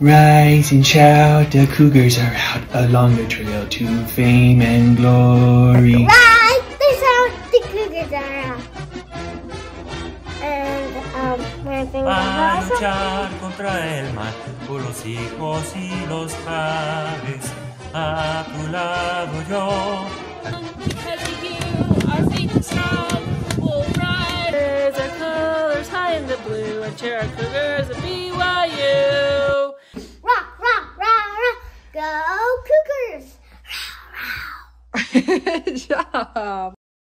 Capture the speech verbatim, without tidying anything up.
Rise and shout, the Cougars are out along the trail to fame and glory. Rise and shout, the Cougars are out. And, um, my thing a luchar contra el mal, por los hijos y los padres, a tu lado yo. Because of you, our faith is strong, we'll rise. There's our colors high in the blue, and cheer our Cougars at B Y U. Rock, rock, rock, rock, go Cougars! Good job.